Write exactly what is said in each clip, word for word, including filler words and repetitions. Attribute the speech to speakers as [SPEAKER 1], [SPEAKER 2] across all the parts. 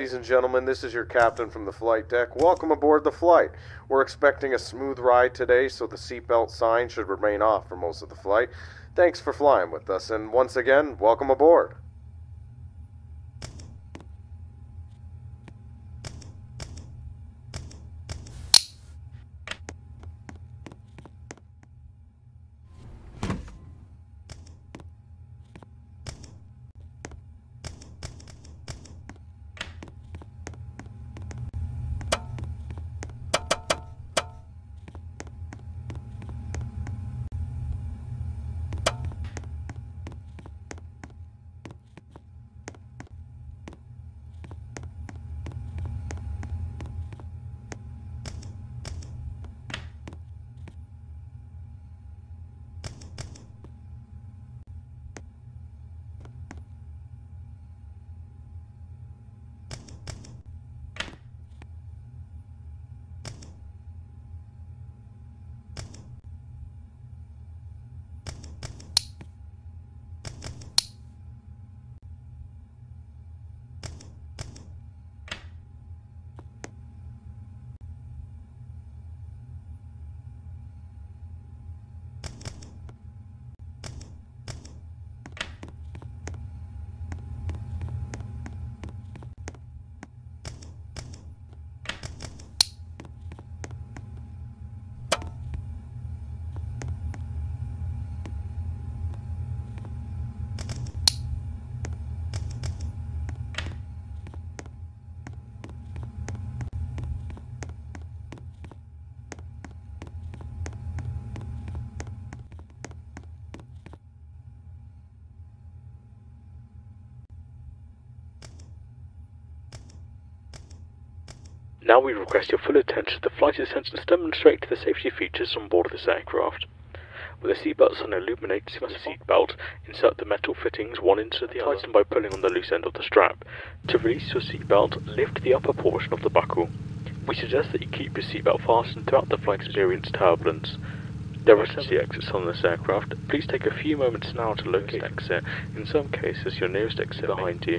[SPEAKER 1] ladies and gentlemen, this is your captain from the flight deck. Welcome aboard the flight. We're expecting a smooth ride today, so the seatbelt sign should remain off for most of the flight. Thanks for flying with us, and once again, welcome aboard.
[SPEAKER 2] Now we request your full attention to the flight attendants demonstrate the safety features on board this aircraft. With the seatbelts on illuminated seatbelt, insert the metal fittings one into the other. Tighten by pulling on the loose end of the strap. To release your seatbelt, lift the upper portion of the buckle. We suggest that you keep your seatbelt fastened throughout the flight experience turbulence. There are emergency exits on this aircraft. Please take a few moments now to locate the exit. In some cases, your nearest exit behind you.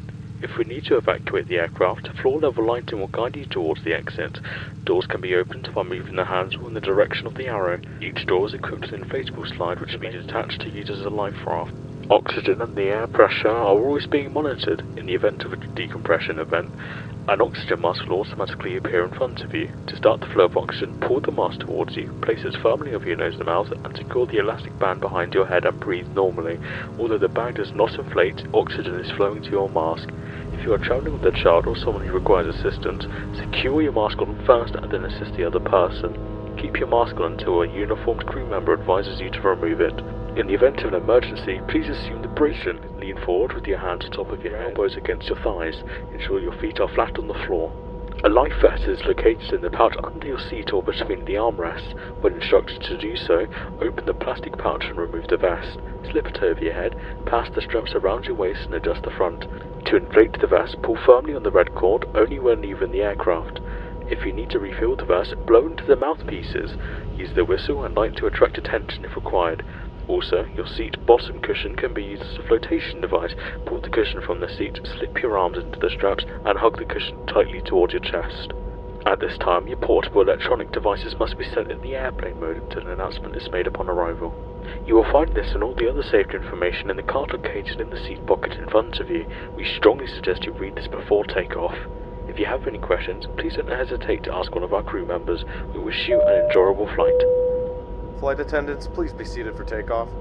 [SPEAKER 2] If we need to evacuate the aircraft, floor level lighting will guide you towards the exit. Doors can be opened by moving the handle in the direction of the arrow. Each door is equipped with an inflatable slide which may be attached to use as a life raft. Oxygen and the air pressure are always being monitored. In the event of a decompression event, an oxygen mask will automatically appear in front of you. To start the flow of oxygen, pull the mask towards you, place it firmly over your nose and mouth, and secure the elastic band behind your head and breathe normally. Although the bag does not inflate, oxygen is flowing to your mask. If you are travelling with a child or someone who requires assistance, secure your mask on first and then assist the other person. Keep your mask on until a uniformed crew member advises you to remove it. In the event of an emergency, please assume the position. Lean forward with your hands on top of your elbows against your thighs. Ensure your feet are flat on the floor. A life vest is located in the pouch under your seat or between the armrests. When instructed to do so, open the plastic pouch and remove the vest. Slip it over your head, pass the straps around your waist and adjust the front. To inflate the vest, pull firmly on the red cord only when leaving the aircraft. If you need to refill the vest, blow into the mouthpieces. Use the whistle and light to attract attention if required. Also, your seat bottom cushion can be used as a flotation device. Pull the cushion from the seat, slip your arms into the straps, and hug the cushion tightly towards your chest. At this time, your portable electronic devices must be set in the airplane mode until an announcement is made upon arrival. You will find this and all the other safety information in the card located in the seat pocket in front of you. We strongly suggest you read this before takeoff. If you have any questions, please don't hesitate to ask one of our crew members. We wish you an enjoyable flight.
[SPEAKER 1] Flight attendants, please be seated for takeoff.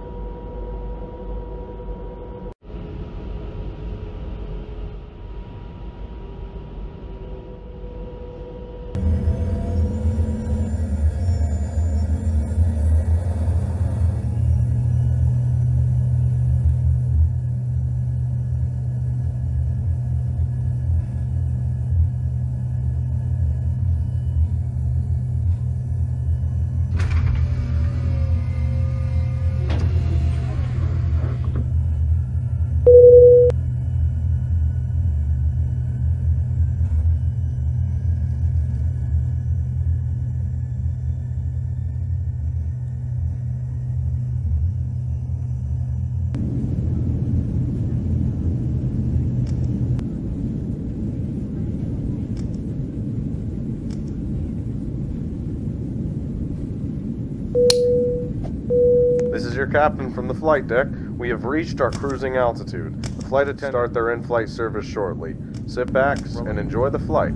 [SPEAKER 1] This is your captain from the flight deck. We have reached our cruising altitude. The flight attendants start their in-flight service shortly. Sit back and enjoy the flight.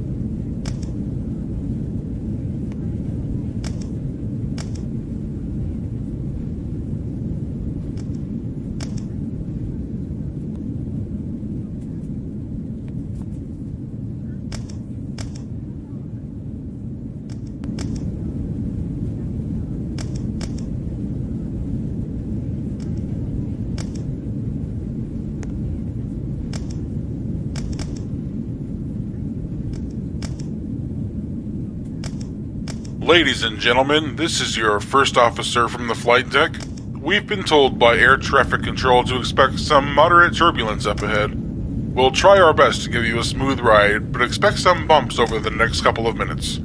[SPEAKER 3] Ladies and gentlemen, this is your first officer from the flight deck. We've been told by air traffic control to expect some moderate turbulence up ahead. We'll try our best to give you a smooth ride, but expect some bumps over the next couple of minutes.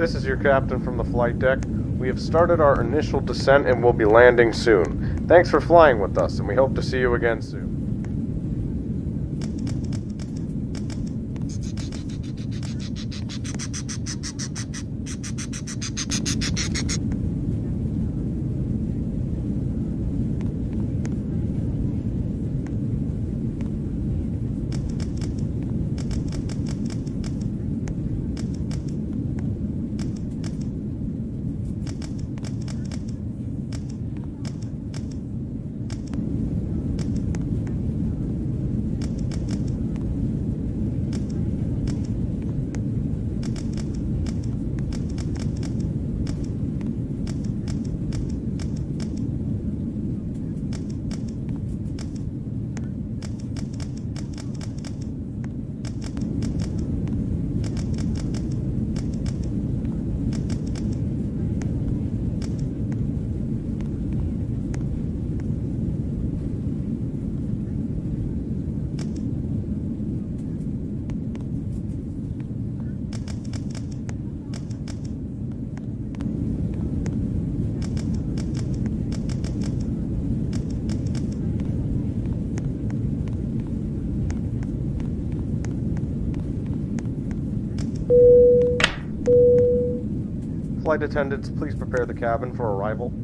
[SPEAKER 1] This is your captain from the flight deck. We have started our initial descent and will be landing soon. Thanks for flying with us, and we hope to see you again soon. Flight attendants, please prepare the cabin for arrival.